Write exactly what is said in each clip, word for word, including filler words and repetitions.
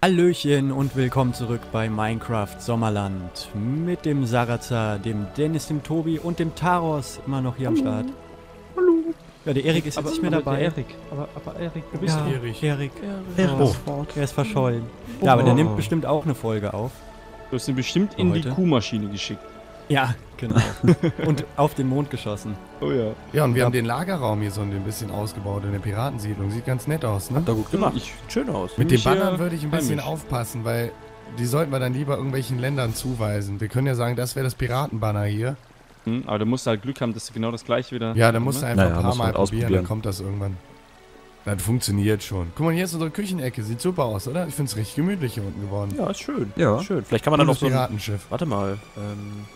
Hallöchen und willkommen zurück bei Minecraft Sommerland mit dem Sarazar, dem Dennis, dem Tobi und dem Taros immer noch hier am Start. Hallo. Ja, der Erik ist jetzt nicht mehr dabei. Der Erik. Aber, aber Erik, du bist ja, Erik. Erik. Erik. Oh, ist fort. er ist verschollen. Oh. Ja, aber der nimmt bestimmt auch eine Folge auf. Du hast ihn bestimmt in Heute. die Kuhmaschine geschickt. Ja, genau. Und auf den Mond geschossen. Oh ja. Ja, und wir haben den Lagerraum hier so ein bisschen ausgebaut in der Piratensiedlung. Sieht ganz nett aus, ne? Hat er gut gemacht. Ich, schön aus. Mit den Finde ich, Bannern äh, würde ich ein bisschen heimisch. aufpassen, weil die sollten wir dann lieber irgendwelchen Ländern zuweisen. Wir können ja sagen, das wäre das Piratenbanner hier. Hm, aber du musst halt Glück haben, dass du genau das gleiche wieder... Ja, dann musst du ne? einfach Naja, ein paar muss Mal man probieren, dann ausprobieren. kommt das irgendwann. Das funktioniert schon. Guck mal, hier ist unsere Küchenecke. Sieht super aus, oder? Ich finde es richtig gemütlich hier unten geworden. Ja, ist schön. Ja. Ist schön. Vielleicht kann man dann noch das so ein, Piratenschiff. warte mal, ähm,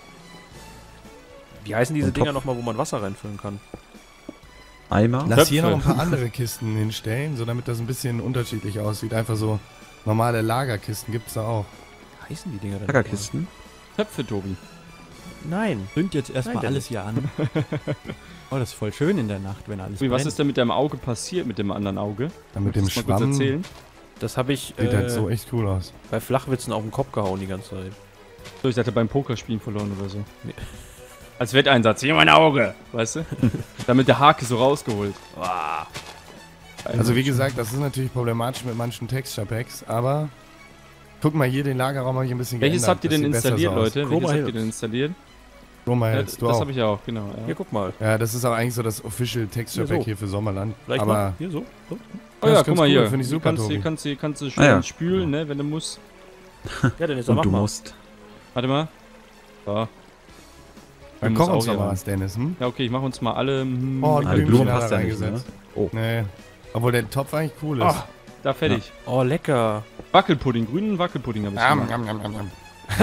wie heißen diese Und Dinger Topf. nochmal, wo man Wasser reinfüllen kann? Eimer? Lass hier Töpfe. noch ein paar andere Kisten hinstellen, so damit das ein bisschen unterschiedlich aussieht. Einfach so normale Lagerkisten gibt's da auch. Wie heißen die Dinger denn? Lagerkisten? Töpfe, Tobi. nochmal? Nein. Zünd jetzt erstmal Nein, alles hier an. Oh, das ist voll schön in der Nacht, wenn alles Tobi, was brennt. ist denn mit deinem Auge passiert, mit dem anderen Auge? Dann mit dem Kannst du mal kurz Schwamm erzählen? Das habe ich sieht äh, halt so echt cool aus. bei Flachwitzen auf den Kopf gehauen die ganze Zeit. So, ich dachte beim Pokerspielen verloren oder so. Nee. Als Wetteinsatz. Hier mein Auge. Weißt du? Damit der Hake so rausgeholt. Wow. Also wie gesagt, das ist natürlich problematisch mit manchen Texture Packs, aber guck mal hier, den Lagerraum habe ich ein bisschen Welches geändert. habt ihr Das denn sieht besser installiert, so aus. Leute? Chroma Welches habt ihr Hills. denn installiert? Chroma Ja, Hills, du das auch. habe ich ja auch, genau. Hier, Ja. guck mal. Ja, das ist auch eigentlich so das Official Texture Hier Pack so. hier für Sommerland. Vielleicht aber mal. Hier so. so. Oh Das ja, ist guck ganz mal cool, hier. finde ich Hier super, kannst, du, Tobi. kannst, du, kannst du schön Ah, ja. spülen, ne, wenn du musst. Ja, dann jetzt mach Und du mal. musst. Warte mal. So. dann muss koch uns auch doch hier mal rein. was, Dennis, hm? Ja, okay, ich mach uns mal alle. hm, Oh, die Ah, die Blümchen Blumen hat passt er ja nicht, ne? reingesetzt. Oh. Nee. Obwohl der Topf eigentlich cool ist. Ah, da fertig. Oh, lecker. Wackelpudding, grünen Wackelpudding habe ich Am, gemacht. am, am, am, am.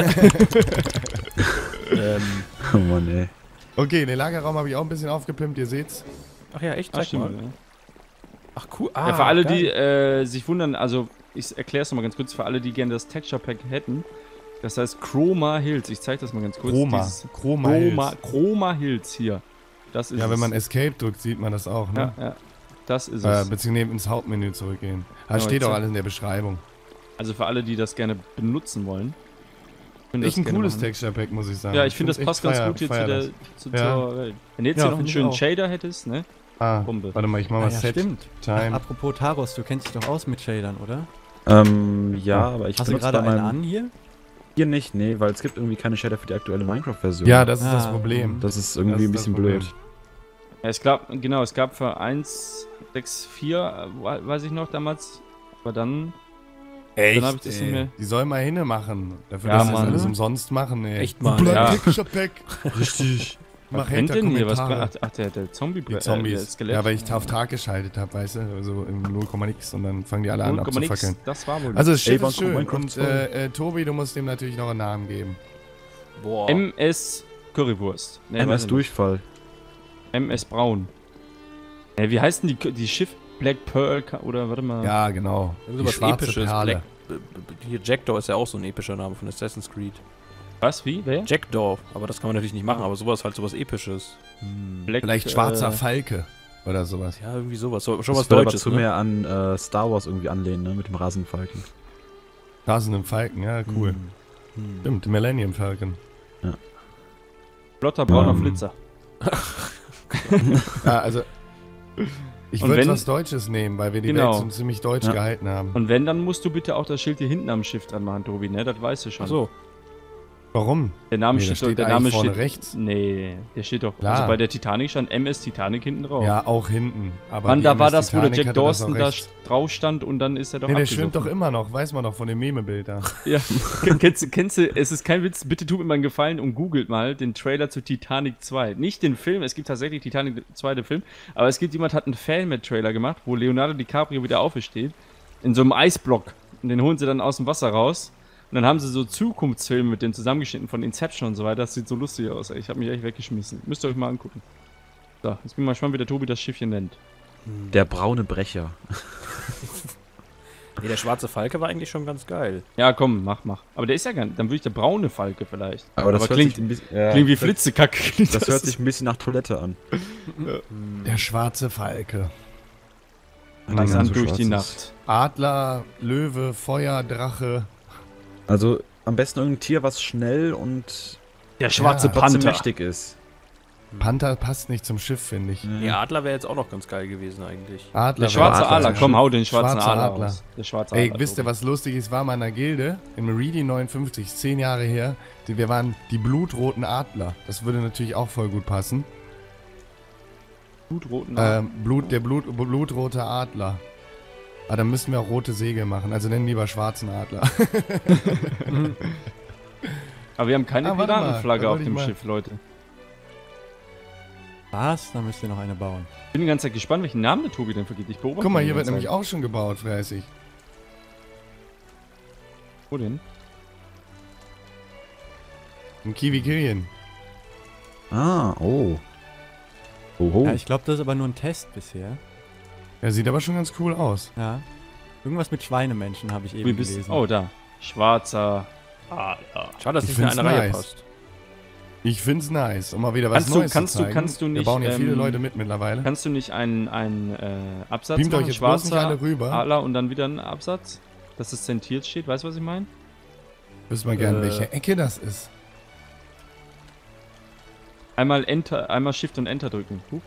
ähm, Oh Mann, ey. Okay, den Lagerraum habe ich auch ein bisschen aufgepimpt, ihr seht's. ach ja, echt? Ah, Zeig mal. stimmt. Ja. Ach cool. Ah, Ja, für alle, geil. die äh, sich wundern, also ich erkläre es nochmal ganz kurz, für alle, die gerne das Texture Pack hätten. Das heißt Chroma Hills. Ich zeige das mal ganz kurz. Chroma. Dieses Chroma Chroma, Hills. Chroma Hills hier. Das ist Ja, wenn man es. Escape drückt, sieht man das auch, ne? Ja, ja. Das ist Äh, es. beziehungsweise ins Hauptmenü zurückgehen. Da Ja, steht jetzt- auch alles in der Beschreibung. Also für alle, die das gerne benutzen wollen. können Echt das ein gerne cooles machen. Texture Pack, muss ich sagen. Ja, ich finde, das find's passt echt ganz feier- gut hier zu feier der, das. zu, Ja. zur Welt. Wenn du jetzt Ja, hier noch einen find ich schönen auch. Shader hättest, ne? Ah, Bombe. warte mal, ich mach Ah, mal ja, Set stimmt. Time. Apropos Taros, du kennst dich doch aus mit Shadern, oder? Ähm, ja, aber ich Hast du benutze gerade bei einen meinem an hier? hier nicht, nee, weil es gibt irgendwie keine Shader für die aktuelle Minecraft-Version. Ja, das ist das Ah, Problem. Das ist Das irgendwie ist ein das bisschen Problem. blöd. Ja, es gab, genau, es gab für eins Punkt sechs Punkt vier, äh, weiß ich noch damals. Aber dann, Echt, dann habe ich das nicht mehr. Die sollen mal hinne machen. Dafür, Ja, dass sie das Mann. alles umsonst machen, ey. Echt mal. Bleib Ja. Texture Pack. Richtig. Was Mach brennt denn hier? Was Hater-Kommentare. brennt? Ach, der, der Zombie Die äh, Zombies. der Skelett. Ja, weil ich auf Tag geschaltet habe, weißt du? Also im null Komma nix und dann fangen die alle an null Komma nix, abzufackeln. das war wohl. Also das Schiff Ey, ist schön. Minecraft Und zwei. äh, äh, Tobi, du musst dem natürlich noch einen Namen geben. Boah. M S Currywurst. Nee, M weiß S ich nicht. Durchfall. M S Braun. Äh, wie heißt denn die, die Schiff? Black Pearl Ka- oder warte mal. Ja, genau. Irgend Die sowas schwarze Episches. Perle. Black, b- b- hier Jackdaw ist ja auch so ein epischer Name von Assassin's Creed. Was? Wie? Wer? Jackdaw, aber das kann man natürlich nicht machen, aber sowas halt sowas Episches. Black, Vielleicht schwarzer äh, Falke oder sowas. Ja, irgendwie sowas. So, schon Das was würde aber Deutsches, zu ne? mehr an äh, Star Wars irgendwie anlehnen, ne? Mit dem Rasenfalken. Rasenden Falken, ja, cool. Hm. Stimmt, Millennium Falcon. Flotter brauner Ähm. Flitzer. Ja, also ich Und würde wenn- was Deutsches nehmen, weil wir die Genau. Welt so ziemlich deutsch Ja. gehalten haben. Und wenn, dann musst du bitte auch das Schild hier hinten am Schiff dran machen, Tobi, ne? Das weißt du schon. Ach so. Warum? Der Name Nee, steht, das steht doch, der eigentlich Name vorne steht rechts. Nee, der steht doch. Klar. Also bei der Titanic stand M S Titanic hinten drauf. Ja, auch hinten. Aber Mann, die da M war S das, wo der Titanic Jack hatte das Dawson auch da rechts. drauf stand und dann ist er doch Nee, der abgesoffen. schwimmt doch immer noch, weiß man doch von dem Meme-Bild da. Ja, kennst, du- kennst du, es ist kein Witz, bitte tut mir mal einen Gefallen und googelt mal den Trailer zu Titanic zwei. Nicht den Film, es gibt tatsächlich Titanic zwei, den Film, aber es gibt jemand, hat einen Fan-Trailer gemacht, wo Leonardo DiCaprio wieder aufersteht, in so einem Eisblock. Und den holen sie dann aus dem Wasser raus. Und dann haben sie so Zukunftsfilme mit dem zusammengeschnitten von Inception und so weiter. Das sieht so lustig aus, ey. Ich habe mich echt weggeschmissen. Müsst ihr euch mal angucken. So, jetzt bin ich mal gespannt, wie der Tobi das Schiffchen nennt. Der braune Brecher. Nee, der schwarze Falke war eigentlich schon ganz geil. Ja, komm, mach, mach. Aber der ist ja gar nicht. Dann würde ich der braune Falke vielleicht. Aber das hört klingt, sich ein bisschen, ja, klingt wie das- Flitzekack. Das hört sich ein bisschen nach Toilette an. Der schwarze Falke. Wenn Langsam so durch schwarz die ist. Nacht. Adler, Löwe, Feuer, Drache. Also am besten irgendein Tier, was schnell und Der schwarze Ja, trotzdem Panther. mächtig ist. Panther passt nicht zum Schiff, finde ich. Nee, Adler wäre jetzt auch noch ganz geil gewesen eigentlich. Adler Der schwarze wäre- Adler, komm, hau den schwarzen Schwarzer Adler, Adler. aus. Der schwarze Ey, Adler. wisst ihr, was lustig ist? War mal in einer Gilde, in Meridian neunundfünfzig, ist zehn Jahre her. Die, wir waren die blutroten Adler. Das würde natürlich auch voll gut passen. Blutroten Ähm, Blut, der Blut, blutrote Adler. Aber dann müssen wir auch rote Segel machen. Also nennen lieber schwarzen Adler. Aber wir haben keine Ah, warte mal, Piratenflagge da auf wollte ich dem mal- Schiff, Leute. Was? Da müsst ihr noch eine bauen. Ich bin die ganze Zeit gespannt, welchen Namen der Tobi denn vergibt. Ich beobachte Guck mal, ihn hier die wird ganze nämlich Zeit. auch schon gebaut, fleißig. Wo denn? Ein Kiwi-Killian. Ah, oh. Oho. Ja, ich glaube, das ist aber nur ein Test bisher. Der sieht aber schon ganz cool aus. Ja. Irgendwas mit Schweinemenschen habe ich Wie eben bist gelesen. Oh, da. Schwarzer Adler. Schade, dass Ich nicht in find's eine Reihe nice. passt. Ich find's nice, um mal wieder was Kannst du- Neues kannst zu du- zeigen. kannst du Wir nicht, bauen ja viele ähm, Leute mit mittlerweile. Kannst du nicht einen, einen äh, Absatz Beamt euch machen? jetzt bloß nicht Schwarzer alle rüber. Adler und dann wieder einen Absatz? Dass es zentriert steht, weißt du, was ich meine? Wissen wir gerne, Äh. welche Ecke das ist. Einmal Enter, einmal Shift und Enter drücken. Huch.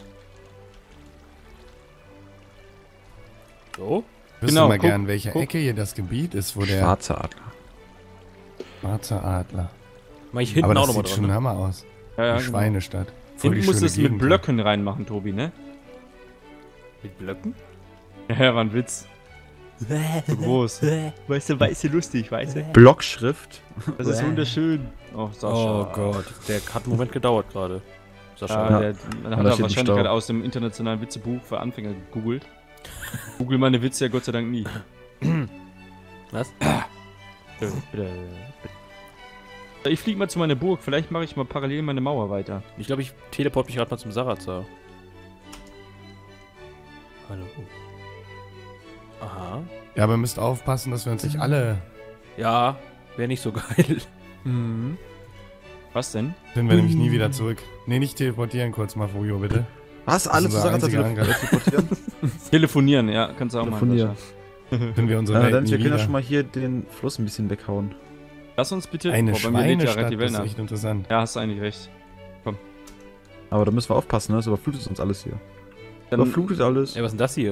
So? Wissen Genau, wir mal guck, gern, welche guck. Ecke hier das Gebiet ist, wo der Schwarzer Adler. schwarze Adler. Mach ich hinten Aber auch das nochmal sieht dran. schon Ne? Hammer aus. Ja, ja, Die genau. Schweinestadt. Voll Hinten die musst du schöne es mit Gegend. Blöcken reinmachen, Tobi, ne? Mit Blöcken? Ja, war ein Witz. So groß. Weißt du, weißt du, lustig, weißt du? Blockschrift. Das ist wunderschön. Oh, Sascha. Oh Gott, der hat einen Moment gedauert gerade. Sascha. Ja, Ja. der, da man hat er steht ein wahrscheinlich Stau. gerade aus dem internationalen Witzebuch für Anfänger gegoogelt. Google meine Witze ja Gott sei Dank nie. Was? Bitte, bitte. Ich fliege mal zu meiner Burg. Vielleicht mache ich mal parallel meine Mauer weiter. Ich glaube, ich teleport mich gerade mal zum Sarazar. Hallo. Aha. Ja, aber ihr müsst aufpassen, dass wir uns nicht alle... Ja, wäre nicht so geil. Mhm. Was denn? Finden wir nämlich nie wieder zurück. Nee, nicht teleportieren kurz mal, Furio, bitte. Was? Das Alle ist zu unser Sarazar einziger wieder teleportieren? Telefonieren, ja, kannst du auch machen. Telefonieren. Sascha. Finden wir unsere äh, Welt Dennis, nie wir können ja wieder. schon mal hier den Fluss ein bisschen weghauen. Lass uns bitte. Eine Boah, bei mir lädt ja Schweinestadt, relativ das ist nach. echt interessant. Ja, hast du eigentlich recht. Aber da müssen wir aufpassen, ne? Es überflutet uns alles hier. Dann, Überflutet alles. Ey, was ist denn das hier?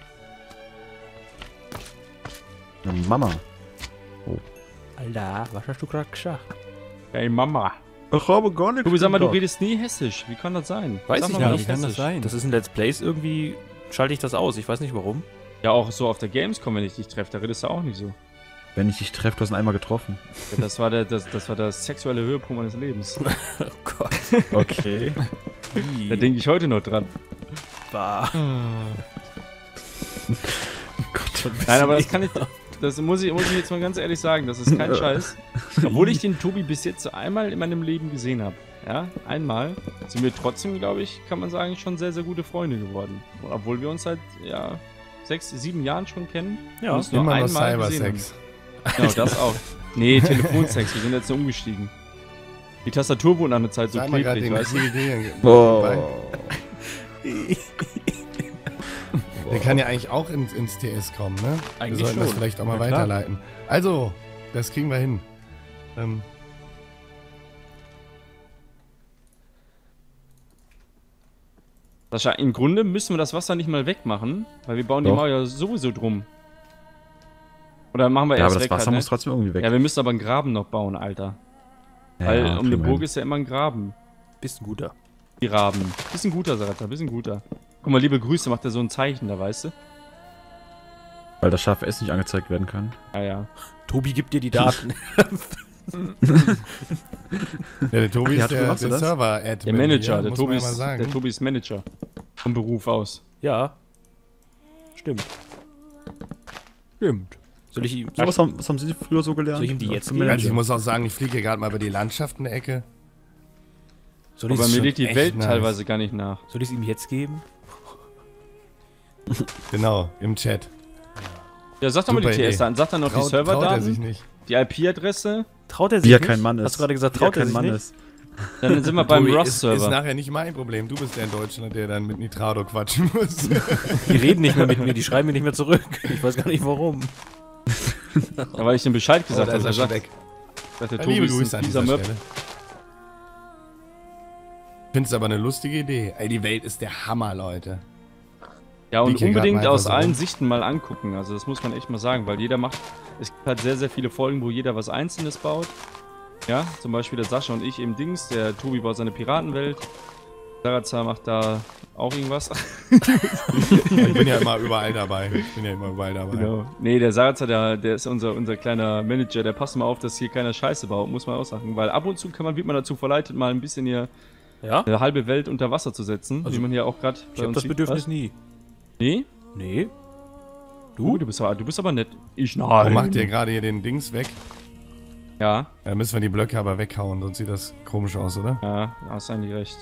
Ja, Mama. Alter, was hast du gerade gesagt? Ey, Mama. Ich habe gar nichts Tobi, sag mal, du gesagt. redest nie hessisch. Wie kann das sein? Weiß Sag ich mal, Ja, mal wie nicht kann das hessisch. sein? Das ist in Let's Plays irgendwie, schalte ich das aus. Ich weiß nicht warum. Ja, auch so auf der Gamescom, wenn ich dich treffe, da redest du auch nicht so. Wenn ich dich treffe, du hast ihn einmal getroffen. Ja, das war der, das, das war der sexuelle Höhepunkt meines Lebens. Oh Gott. Okay. Da denke ich heute noch dran. Bah. Nein, aber das kann ich. Das muss ich, muss ich jetzt mal ganz ehrlich sagen, das ist kein Scheiß. Obwohl ich den Tobi bis jetzt so einmal in meinem Leben gesehen habe. Ja, einmal. Sind wir trotzdem, glaube ich, kann man sagen, schon sehr, sehr gute Freunde geworden. Obwohl wir uns seit, ja, sechs, sieben Jahren schon kennen. Ja, und uns nur Immer noch einmal gesehen Cybersex. haben. Genau, das auch. Nee, Telefonsex, wir sind jetzt so umgestiegen. Die Tastatur wurde nach einer Zeit so Sag mal gerade klebrig, den weißt du? Kiwi-Killian. Oh. Der kann ja eigentlich auch ins, ins T S kommen, ne? Eigentlich wir sollten das schon. vielleicht auch mal Na klar. weiterleiten. Also, das kriegen wir hin. Ähm, Sascha, im Grunde müssen wir das Wasser nicht mal wegmachen, weil wir bauen die Doch. Mauer ja sowieso drum. Oder machen wir Ja, erst aber das weg Wasser halt, ne? muss trotzdem irgendwie weg. Ja, wir müssen aber einen Graben noch bauen, Alter. Ja, Weil ja, um eine kriegen wir Burg hin. ist ja immer ein Graben. Bist ein guter. Die Raben. Bisschen guter, Sarata, bisschen guter. Guck mal, liebe Grüße, macht er so ein Zeichen da, weißt du? Weil das scharfe Essen nicht angezeigt werden kann. Ja, ja. Tobi gibt dir die Daten. ja, der Tobi Ja, ist du der, machst der das? Server-Admin. Der Manager, hier, der muss Tobi, man ja mal ist, sagen. der Tobi ist Manager. Vom Beruf aus. Ja. Stimmt. Stimmt. Soll ich ihm, So, was, haben, was haben Sie früher so gelernt? Soll ich ihm die jetzt Zum geben? Also ich Manager. muss auch sagen, ich fliege hier gerade mal über die Landschaft in der Ecke. soll ich Aber ist mir schon lädt die echt Welt nice. teilweise gar nicht nach. soll ich es ihm jetzt geben? Genau, im Chat. Ja, sag doch mal Super die T S Idee. an. Sag dann noch die Traut, traut er sich Serverdaten, nicht. die I P-Adresse. Traut er sich Wie er nicht? kein Mann ist. Hast du gerade gesagt, Wie er traut er kein sich Mann nicht? ist. Dann sind wir beim Tobi, ist, ist Rust-Server. nachher nicht mein Problem. Du bist der in Deutschland, der dann mit Nitrado quatschen muss. Die reden nicht mehr mit mir, die schreiben mir nicht mehr zurück. Ich weiß gar nicht warum. Ja, weil ich dem Bescheid gesagt da habe. ist er schon weg. Der Ja, Tobi liebe ist ein Grüße an fieser dieser Möb. Stelle. Ich finde es aber eine lustige Idee. Ey, die Welt ist der Hammer, Leute. Ja, und Liegt hier grad unbedingt mal aus einfach so allen rum. Sichten mal angucken. Also das muss man echt mal sagen, weil jeder macht... Es gibt halt sehr, sehr viele Folgen, wo jeder was Einzelnes baut. Ja, zum Beispiel der Sascha und ich eben Dings. Der Tobi baut seine Piratenwelt. Sarazar macht da auch irgendwas. Ich bin ja immer überall dabei. Ich bin ja immer überall dabei. Genau. Nee, der Sarazar, der, der ist unser, unser kleiner Manager. Der passt mal auf, dass hier keiner Scheiße baut, muss man auch sagen. Weil ab und zu kann man, wird man dazu verleitet, mal ein bisschen hier Ja? eine halbe Welt unter Wasser zu setzen. Also, wie man hier auch gerade Ich habe das Bedürfnis nie. Nee? Nee? Du? Du bist, aber- du bist aber nett. Ich Wo nein. macht ihr gerade hier den Dings weg? Ja, Da müssen wir die Blöcke aber weghauen, sonst sieht das komisch aus, oder? ja, hast eigentlich recht.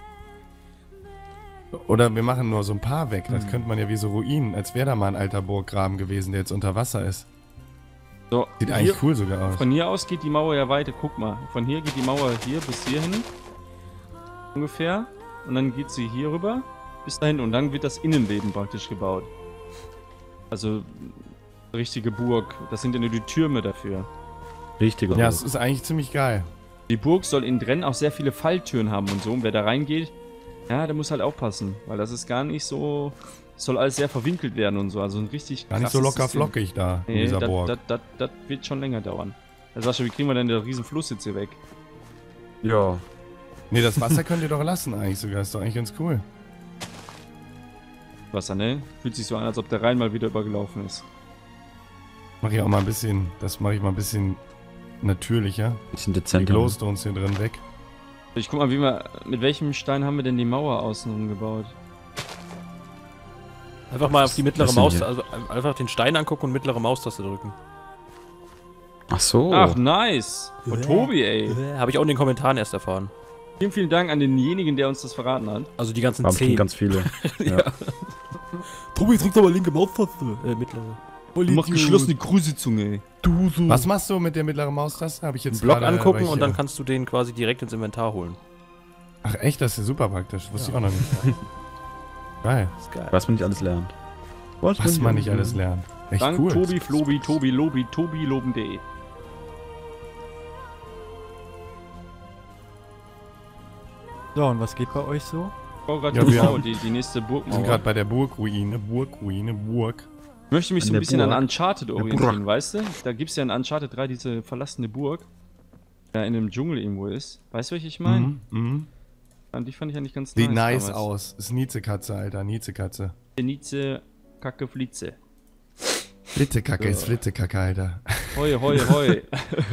Oder wir machen nur so ein paar weg. Das Hm. könnte man ja wie so Ruinen, als wäre da mal ein alter Burggraben gewesen, der jetzt unter Wasser ist. So, Sieht hier, eigentlich cool sogar aus. von hier aus geht die Mauer ja weiter. Guck mal, von hier geht die Mauer hier bis hier hin. Ungefähr. Und dann geht sie hier rüber bis dahin. Und dann wird das Innenleben praktisch gebaut. Also, richtige Burg. Das sind ja nur die Türme dafür. Richtige Ja, Burg. es ist eigentlich ziemlich geil. Die Burg soll innen drin auch sehr viele Falltüren haben und so. Und wer da reingeht, ja, der muss halt aufpassen. Weil das ist gar nicht so... Soll alles sehr verwinkelt werden und so. Also ein richtig Gar nicht so krasses locker System. flockig da in Nee, dieser Burg. das, das, das wird schon länger dauern. Ja, Sascha, wie kriegen wir denn den riesen Fluss jetzt hier weg? Ja. Nee, das Wasser könnt ihr doch lassen eigentlich sogar. Ist doch eigentlich ganz cool. Wasser, ne? Fühlt sich so an, als ob der Rhein mal wieder übergelaufen ist. Mach ich auch mal ein bisschen, das mache ich mal ein bisschen natürlicher. Bisschen Die dezenter. Glowstones hier drin weg. Ich guck mal, wie wir, mit welchem Stein haben wir denn die Mauer außenrum gebaut? Einfach mal auf die mittlere Was denn Maus, hier? also einfach den Stein angucken und mittlere Maustaste drücken. Ach so. Ach, nice! Oh, Ja. Tobi, ey. Äh, Habe ich auch in den Kommentaren erst erfahren. Vielen, vielen Dank an denjenigen, der uns das verraten hat. Also die ganzen Waren bestimmt zehn. ganz viele. ja. Ja. Tobi, drückt aber linke Maustaste. Äh, mittlere. Mach geschlossene Kruzizunge, ey. Du so. Was machst du mit der mittleren Maustaste? Habe ich Einen jetzt Block gerade, weil angucken ich, und dann äh, kannst du den quasi direkt ins Inventar holen. Ach echt, das ist ja super praktisch. Wusste ich auch noch nicht. Geil. ist geil. Was man nicht alles lernt. Was man nicht alles lernt. Echt Dank cool. Tobi, Flobi, Tobi, Lobi, Tobi, Loben.de. So, und was geht bei euch so? Ich baue gerade Ja, die wir Mauer, haben- die, die nächste Wir sind Burgmauer. gerade bei der Burgruine. Burgruine, Burg. Ich möchte mich so An ein der bisschen Burg. an Uncharted Burg. orientieren, weißt du? Da gibt es ja in Uncharted drei diese verlassene Burg, die ja in einem Dschungel irgendwo ist. Weißt du, was ich meine? Mhm, mhm. Und die fand ich eigentlich ganz Sieht nice nice damals. aus. Ist Niezekatze, Alter. Niezekatze. Nize, Kacke, Flitze. Flitzekacke ist Flitzekacke, Alter. Hoi, hoi, hoi.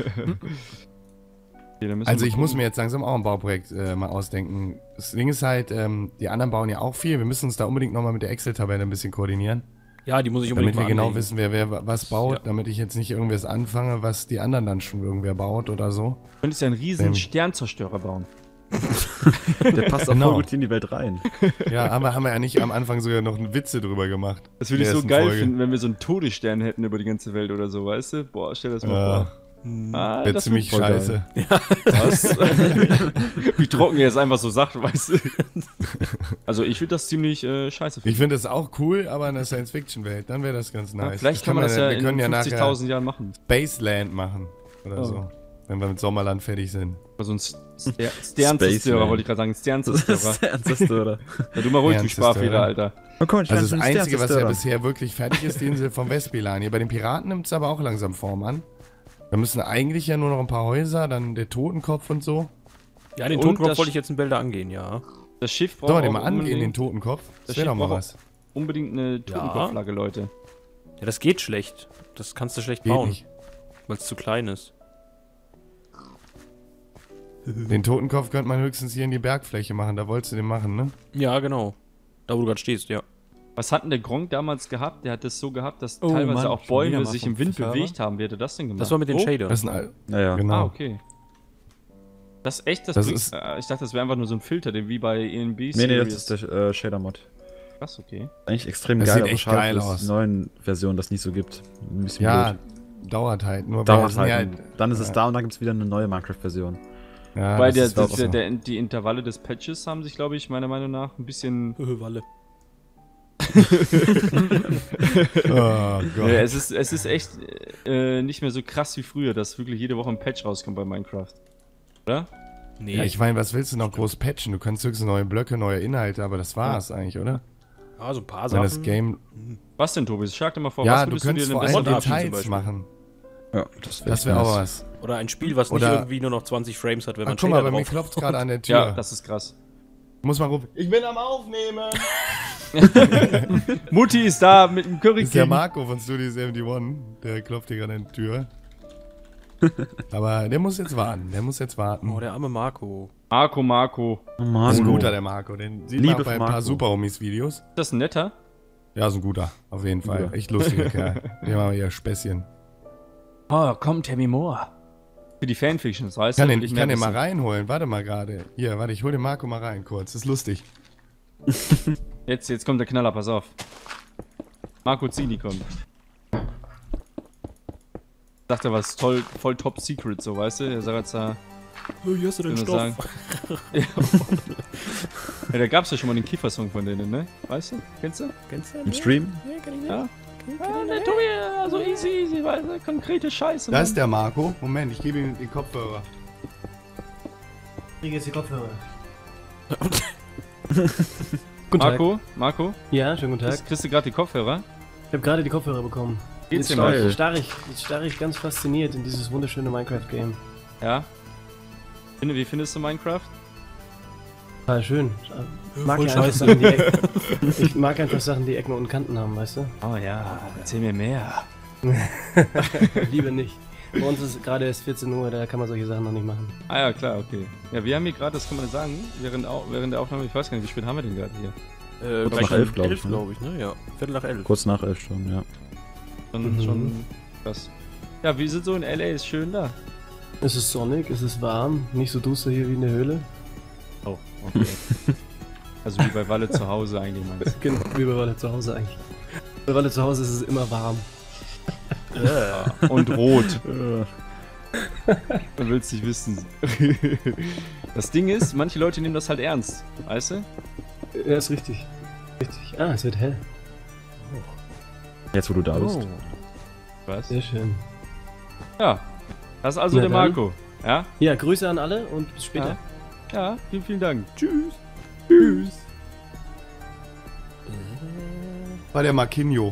Okay, dann müssen Also wir ich muss gucken. mir jetzt langsam auch ein Bauprojekt äh, mal ausdenken. Das Ding ist halt, ähm, die anderen bauen ja auch viel. Wir müssen uns da unbedingt nochmal mit der Excel-Tabelle ein bisschen koordinieren. Ja, die muss ich Damit unbedingt wir mal genau anlegen. wissen, wer, wer was baut. Ja. Damit ich jetzt nicht irgendwas anfange, was die anderen dann schon irgendwer baut oder so. Du könntest ja einen riesen Ähm. Sternzerstörer bauen. Der passt auch Genau. voll gut in die Welt rein. Ja, aber haben wir ja nicht am Anfang sogar noch einen Witze drüber gemacht. Das würde ich In so der geil ersten Folge. finden, wenn wir so einen Todesstern hätten über die ganze Welt oder so, weißt du? Boah, stell das mal Ja, vor. Ah, wäre das ziemlich wird voll scheiße. Was? Wie trocken er es einfach so sagt, weißt du? Also ich würde das ziemlich äh, scheiße Ich finden. finde das auch cool, aber in der Science-Fiction-Welt, dann wäre das ganz Ja, nice. vielleicht kann man das ja wir in können ja nachher fünfzigtausend Jahren machen. Spaceland machen oder Oh. so. Wenn wir mit Sommerland fertig sind. Also ein Ster- Sternzerstörer, Man. wollte ich gerade sagen. Das Sternzerstörer. ist der Ernsteste, oder? Ja, du mal ruhig, du Sternzerstörer. Sparfehler, Alter. Oh, komm, ich Also kann das einen Einzige, was ja Sternzerstörer. bisher wirklich fertig ist, die Insel vom Vespilan. Hier bei den Piraten nimmt es aber auch langsam Form an. Da müssen eigentlich ja nur noch ein paar Häuser, dann der Totenkopf und so. Ja, den Und Totenkopf das- wollte ich jetzt in Bilder angehen, ja. Das Schiff braucht Sollen wir den auch mal angehen, den unbedingt, Totenkopf? Das Das wäre doch Schiff mal braucht- was. unbedingt eine Totenkopfflagge, Leute. Ja, das geht schlecht. Das kannst du schlecht Geht bauen, nicht. weil es zu klein ist. Den Totenkopf könnte man höchstens hier in die Bergfläche machen. Da wolltest du den machen, ne? Ja, genau. Da, wo du gerade stehst, ja. Was hat denn der Gronk damals gehabt? Der hat das so gehabt, dass Oh teilweise Mann, auch schon Bäume wieder mal sich vom im Wind Server. bewegt haben. Wie hat er das denn gemacht? Das war mit den oh, Shader. Das ist ein Al Naja. Genau. Ah, okay. Das ist echt, das, Das bringt- ist- äh, ich dachte, das wäre einfach nur so ein Filter, den wie bei E N B Nee, nee, das ist der äh, Shader-Mod. Krass, okay. Eigentlich extrem Das geil, sieht aber echt schade, geil dass es aus. in neuen Versionen das nicht so gibt. Ein bisschen Ja, blöd. dauert halt. Nur wir Dauert sind halt. ja und dann ist es ja. da und dann gibt es wieder eine neue Minecraft-Version. Ja, Weil das der, ist der, auch so. der, die Intervalle des Patches haben sich, glaube ich, meiner Meinung nach ein bisschen... Walle. Oh Gott. Nee, es, ist, es ist echt äh, nicht mehr so krass wie früher, dass wirklich jede Woche ein Patch rauskommt bei Minecraft. Oder? Nee. Ja, ich meine, was willst du noch groß patchen? Du kannst höchstens neue Blöcke, neue Inhalte, aber das war's eigentlich, oder? Ah, so ein paar Wenn Sachen. das Game... Was denn, Tobi? Schlag dir mal vor, Ja, was du würdest du könntest dir vor denn allem besser Mod-Abschied zum Details Beispiel. machen. Ja, das wäre Das wäre auch was. Oder ein Spiel, was Oder- nicht irgendwie nur noch zwanzig Frames hat, wenn Ach, man guck mal, Trailer bei mir drauf... klopft gerade an der Tür. Ja, das ist krass. Muss mal rufen. Ich bin am Aufnehmen! Mutti ist da mit dem Curry Das ist der King. Marco von Studio einundsiebzig. Der klopft hier gerade an die Tür. Aber der muss jetzt warten. Der muss jetzt warten. Oh, der arme Marco. Marco, Marco. Oh Das Mann. ist ein guter, der Marco. Den sieht Liebe man auch bei ein paar Marco. Super Homies-Videos. Ist das ein netter? Ja, ist ein guter. Auf jeden Fall. Guter. Echt lustiger Kerl. Der war hier Späßchen. Oh, komm, Tammy Moore. Für die Fanfictions, weißt Ich kann du? den, will ich mehr kann den mal wissen. reinholen. Warte mal gerade. Hier, warte, ich hol den Marco mal rein kurz. Das ist lustig. Jetzt, jetzt kommt der Knaller, pass auf. Marco Zini kommt. Sagt er was toll, voll top secret, so, weißt du? Der Sarazar. Oh, hier hast du den Würde Stoff. sagen. Ja. Ja, da gab's ja schon mal den Kiefer-Song von denen, ne? Weißt du? Kennst du? Kennst du? Im Stream? Ja, kenn ich nicht. Ja. Ah, der Tobi, also easy, easy, weißt du? Konkrete Scheiße. Da ist der Marco. Moment, ich gebe ihm den Kopfhörer. Ich kriege jetzt die Kopfhörer. Guten Tag. Marco, Marco, Ja, schönen guten Tag. kriegst, kriegst du gerade die Kopfhörer? Ich habe gerade die Kopfhörer bekommen. Geht's Jetzt dir mal? starre ich, starre ich, jetzt starre ich ganz fasziniert in dieses wunderschöne Minecraft-Game. Ja. Finde- Wie findest du Minecraft? Total schön. Ich mag, voll ja einfach scheiße. Sachen, die Ecken, ich mag einfach Sachen, die Ecken und Kanten haben, weißt du? Oh ja, erzähl mir mehr. Lieber nicht. Bei uns ist gerade erst vierzehn Uhr, da kann man solche Sachen noch nicht machen. Ah ja, klar, okay. Ja, wir haben hier gerade, das kann man sagen, während, au- während der Aufnahme, ich weiß gar nicht, wie spät haben wir denn gerade hier? Äh, Kurz gleich nach elf, um glaub ich, elf, ne? glaube ich, ne? Ja. Viertel nach elf. Kurz nach elf schon, ja. Schon, Mhm. schon krass. Ja, wie sind so in L A? Ist schön da. Es ist sonnig, es ist warm, nicht so duster hier wie in der Höhle. Oh, okay. Also wie bei Walle zu Hause eigentlich meinst du? Genau, wie bei Walle zu Hause eigentlich. Bei Walle zu Hause ist es immer warm. Ja. Und rot. Du willst nicht wissen. Das Ding ist, manche Leute nehmen das halt ernst, weißt du? Ja, ist richtig. Richtig. Ah, es wird hell. Jetzt, wo du da bist. Was? Sehr schön. Ja. Das ist also Na der dann. Marco. Ja? Ja, Grüße an alle und bis später. Ja, vielen, vielen Dank. Tschüss. Tschüss. War der Marquinho.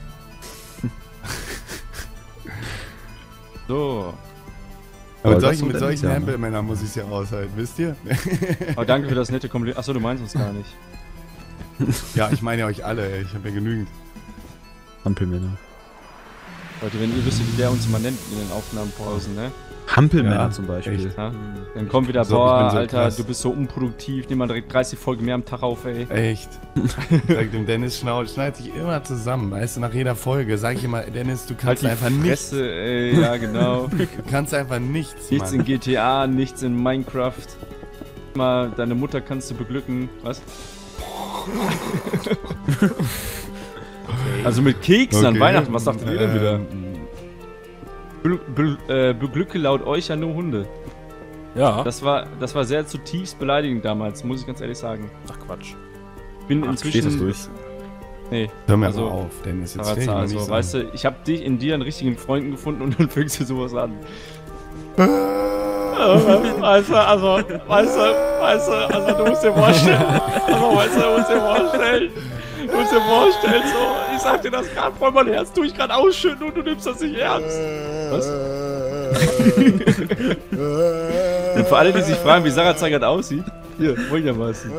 So. Aber Aber mit das solchen, mit ist solchen ja, ne? Hempelmännern muss ich es ja aushalten, wisst ihr? Aber danke für das nette Kompliment. Achso, du meinst uns gar nicht. Ja, ich meine ja euch alle, ey. Ich habe ja genügend. Hampelmänner. Leute, wenn ihr wüsstet, wie der uns immer nennt in den Aufnahmenpausen, ne? Hampelmänner Ja, zum Beispiel. echt. Ja? Dann kommt wieder, so- ich boah, bin so Alter, krass. du bist so unproduktiv, nimm mal direkt dreißig Folgen mehr am Tag auf, ey. Echt. Sag dem Dennis, schnaut, schneidet sich immer zusammen. Weißt du, nach jeder Folge sag ich immer, Dennis, du Halt kannst die einfach nichts. Fresse, ey, ja genau. Du kannst einfach nichts, Nichts in Mann. G T A, nichts in Minecraft. Mal, deine Mutter kannst du beglücken, was? Also mit Keksen an Okay. Weihnachten, was sagt ihr denn wieder? Ähm, Be be äh, beglücke laut euch ja nur Hunde. Ja. Das war, das war sehr zutiefst beleidigend damals, muss ich ganz ehrlich sagen. Ach Quatsch. Bin Ach, inzwischen. stehst das durch? Nee, Hör mir Also, also, auf, Dennis. Jetzt Sarazar, fällt mir also, nicht weißt du, ich hab dich in dir einen richtigen Freunden gefunden und dann fängst du sowas an. Weißt du, also, weißt du, weißt du, also du musst dir vorstellen, also, weißt du, du musst dir vorstellen, du musst dir vorstellen, so, ich sag dir das gerade voll mein Herz, tu ich gerade ausschütten und du nimmst das nicht ernst. Was? Und für alle, die sich fragen, wie Sarazar gerade aussieht, hier, folgendermaßen.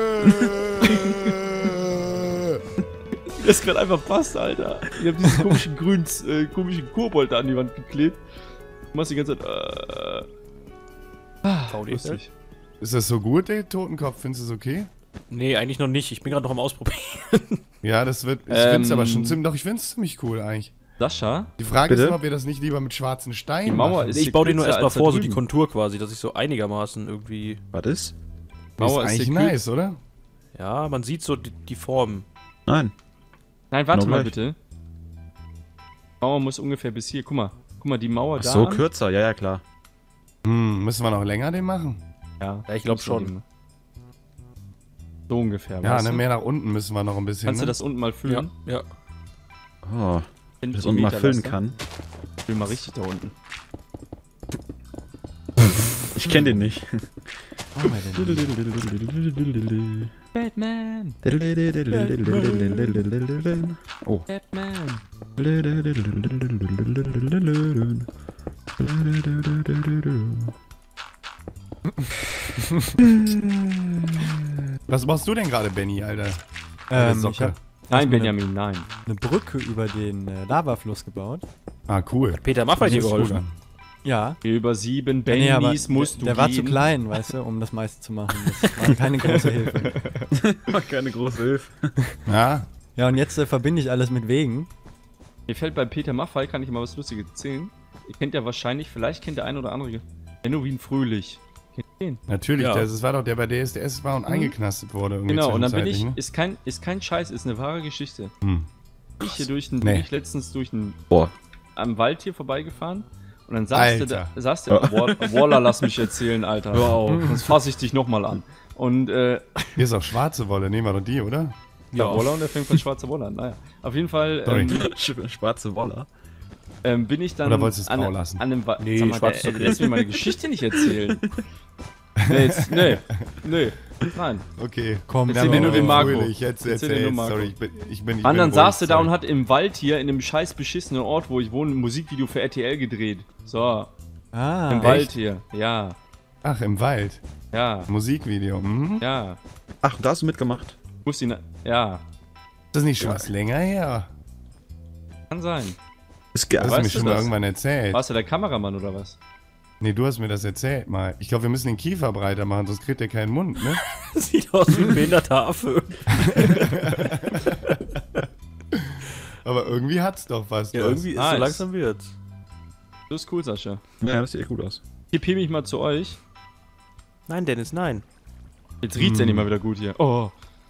Das gerade einfach passt, Alter. Ich hab diesen komischen grünen, äh, komischen Kobold da an die Wand geklebt. Du machst die ganze Zeit, äh, V D. lustig. Ist das so gut, der Totenkopf? Findest du es okay? Nee, eigentlich noch nicht. Ich bin gerade noch am Ausprobieren. Ja, das wird. Ich Ähm, find's aber schon ziemlich. Doch, ich find's ziemlich cool eigentlich. Sascha, Die Frage Bitte? ist nur, ob wir das nicht lieber mit schwarzen Steinen die Mauer machen. ist Ich baue dir nur kürzer erstmal als da vor, so die drüben. Kontur quasi, dass ich so einigermaßen irgendwie. Was ist? Mauer ist ist eigentlich der Kür- nice, oder? Ja, man sieht so die, die Formen. Nein. Nein, warte Genau mal gleich. bitte. Die Mauer muss ungefähr bis hier. Guck mal. Guck mal, die Mauer Ach da. so, kürzer, ja, ja, klar. Hm, müssen wir noch länger den machen? Ja, Ja, ich glaub schon. So ungefähr. Ja, weißt ne, du? mehr nach unten müssen wir noch ein bisschen. Kannst du ne? das unten mal Ja, füllen? ja. Oh, wenn ich das unten mal füllen kann. Füll mal richtig da unten. Ich kenne den nicht. Was machen wir denn? Batman! Oh. Batman! Was machst du denn gerade, Benny, Alter? Ähm, Socke. ich habe Nein, mir Benjamin, nein. eine Brücke über den äh, Lavafluss gebaut. Ah, cool. Peter, mach mal dir Das ist gut. geholfen. Ja. Über sieben Ja, nee, aber Bennys musst der, du der war gehen. zu klein, weißt du, um das meiste zu machen. Das war keine große Hilfe. Keine große Hilfe. Ja, Ja, und jetzt äh, verbinde ich alles mit Wegen. Mir fällt bei Peter Maffay, kann ich mal was Lustiges erzählen. Ihr kennt ja wahrscheinlich, vielleicht kennt der ein oder andere Halloween Fröhlich. Kennt ihr den? natürlich. Ja. Der, das war doch der bei D S D S war und eingeknastet wurde. Irgendwie Genau, und dann bin ich, zwischenzeitlich, ist kein, ist kein Scheiß, ist eine wahre Geschichte. Ne? Hm. Ich hier durch den, Nee. bin ich letztens durch den, Boah. am Wald hier vorbeigefahren und dann saß der, Alter. da, saß der, Wall- Waller, lass mich erzählen, Alter. Hör auf. Sonst fasse ich dich nochmal an. Und, äh, Hier ist auch schwarze Wolle. Nehmen wir doch die, oder? ja, Waller und der fängt von schwarzer Wolle an. Naja, auf jeden Fall Sorry. ähm, Schwarze Woller. ähm, bin ich dann Oder wolltest du es an, grau an lassen? einem Wald. Nee, Sag mal, schwarz ist der, okay. der lässt mir meine Geschichte nicht erzählen. Nee, jetzt, nee, nee, nein. Okay. Komm, Erzähl wir dir haben nur den auch- Marco. Fröhlich, jetzt Erzähl dir erzähl. nur Marco. Sorry, ich bin, ich bin, ich Mann, bin dann ruhig, saß du da sorry. und hat im Wald hier in einem scheiß beschissenen Ort, wo ich wohne, ein Musikvideo für R T L gedreht. So, Ah, im echt? Wald hier. Ja, Ach, im Wald. ja, Musikvideo. Mhm. ja. Ach, da hast du mitgemacht. Muss ihn, ja, Ist das nicht schon was länger her? kann sein. Ist Das geil. hast du weißt mir du schon mal das? irgendwann erzählt. Warst du der Kameramann oder was? Nee, du hast mir das erzählt mal. Ich glaube, wir müssen den Kiefer breiter machen, sonst kriegt er keinen Mund, ne? Sieht aus wie ein behinderter Affe. Aber irgendwie hat's doch was. Ja, das. irgendwie ist Nice. so langsam wird's. Das ist cool, Sascha. Ja, das sieht echt gut aus. Ich heb mich mal zu euch. Nein, Dennis, nein. Jetzt riecht's ja nicht mal wieder gut hier. Oh.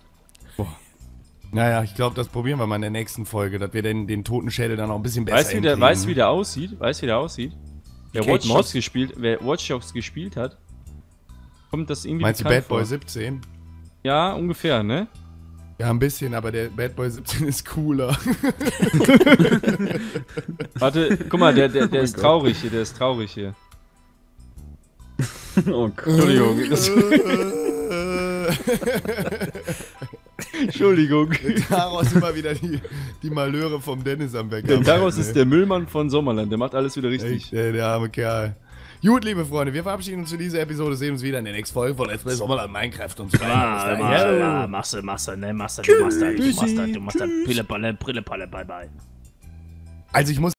Naja, ich glaube, das probieren wir mal in der nächsten Folge, dass wir den, den toten Schädel dann auch ein bisschen besser Weißt du, wie der, hinkriegen. weißt, wie der aussieht? Weißt du, wie der aussieht? Wer Kate Watch Dogs Moss? gespielt, wer Watch Dogs gespielt hat, kommt das irgendwie Meinst du bekannt Bad Boy vor. siebzehn? Ja, ungefähr, ne? Ja, ein bisschen, aber der Bad Boy siebzehn ist cooler. Warte, guck mal, der, der, der ist traurig hier, der ist traurig hier. Oh Gott. Entschuldigung. Das, Entschuldigung. Daraus immer wieder die, die Malheure vom Dennis am Bäcker. Denn daraus ist der Müllmann von Sommerland, der macht alles wieder Echt, richtig. ey, der arme Kerl. Gut, liebe Freunde, wir verabschieden uns für diese Episode, sehen uns wieder in der nächsten Folge von Let's Play Sommerland Minecraft und so weiter. Ah, machst, ja, machst du, machst du, ne, machst du, du machst da, du machst da, du machst da, Pille, Palle, Brille, Palle, bye, bye. Also ich muss